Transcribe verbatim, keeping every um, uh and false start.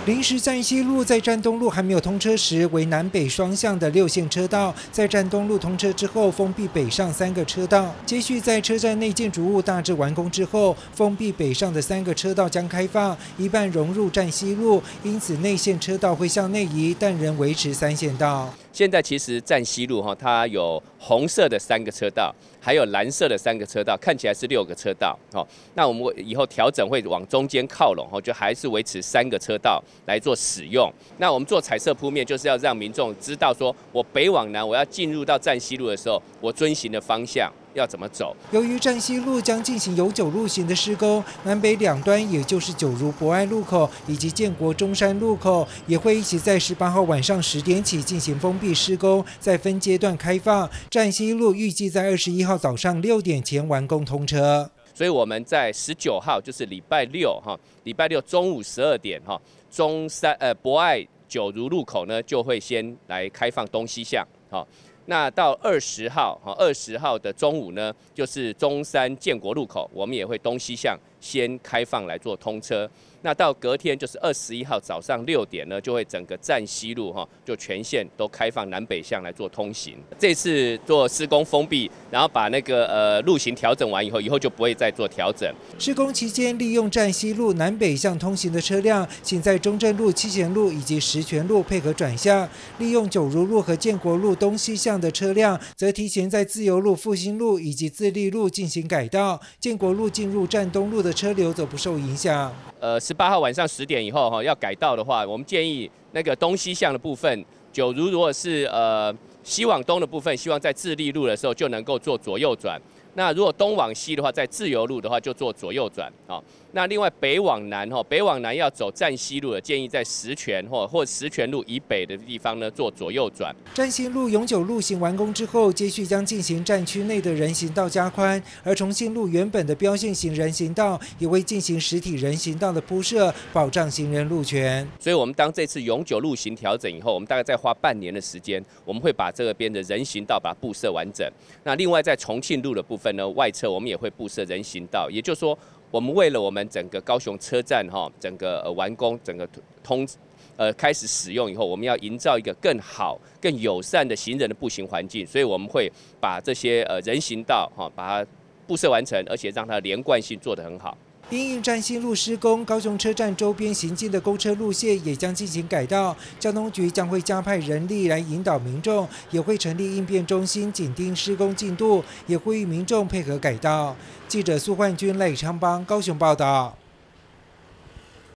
临时站西路在站东路还没有通车时，为南北双向的六线车道；在站东路通车之后，封闭北上三个车道。接续在车站内建筑物大致完工之后，封闭北上的三个车道将开放，一半融入站西路，因此内线车道会向内移，但仍维持三线道。 现在其实站西路哈，它有红色的三个车道，还有蓝色的三个车道，看起来是六个车道。哦，那我们以后调整会往中间靠拢，哦，就还是维持三个车道来做使用。那我们做彩色铺面，就是要让民众知道说，我北往南，我要进入到站西路的时候，我遵循的方向要怎么走。 由于站西路将进行有九路型的施工，南北两端，也就是九如博爱路口以及建国中山路口，也会一起在十八号晚上十点起进行封闭施工，再分阶段开放。站西路预计在二十一号早上六点前完工通车。 所以我们在十九号，就是礼拜六哈，礼拜六中午十二点哈，中山呃博爱九如路口呢就会先来开放东西向，好。那到二十号，哈，二十号的中午呢，就是中山建国路口，我们也会东西向先开放来做通车。那到隔天就是二十一号早上六点呢，就会整个站西路哈，就全线都开放南北向来做通行。这次做施工封闭，然后把那个呃路型调整完以后，以后就不会再做调整。 施工期间，利用站西路南北向通行的车辆，请在中正路、七贤路以及石泉路配合转向；利用九如路和建国路东西向的车辆，则提前在自由路、复兴路以及自立路进行改道。建国路进入站东路的车流则不受影响。 呃，十八号晚上十点以后哈，要改道的话，我们建议那个东西向的部分，九如如果是呃西往东的部分，希望在自立路的时候就能够做左右转。那如果东往西的话，在自由路的话就做左右转啊。那另外北往南哈，北往南要走站西路的，建议在石泉或或石泉路以北的地方呢做左右转。 站新路永久路行完工之后，接续将进行站区内的人行道加宽，而重庆路原本的标线型人行道也会进行实体人行道的铺设，保障行人路权。 所以，我们当这次永久路行调整以后，我们大概再花半年的时间，我们会把这个边的人行道把它布设完整。那另外在重庆路的部分呢，外侧我们也会布设人行道，也就是说，我们为了我们整个高雄车站哈，整个呃完工，整个通呃开始使用以后，我们要营造一个更好、更友善的行人的步行环境，所以我们会把这些呃人行道哈，把它布设完成，而且让它连贯性做得很好。 因应站新路施工，高雄车站周边行进的公车路线也将进行改道，交通局将会加派人力来引导民众，也会成立应变中心紧盯施工进度，也呼吁民众配合改道。记者苏焕君、赖昌邦高雄报道。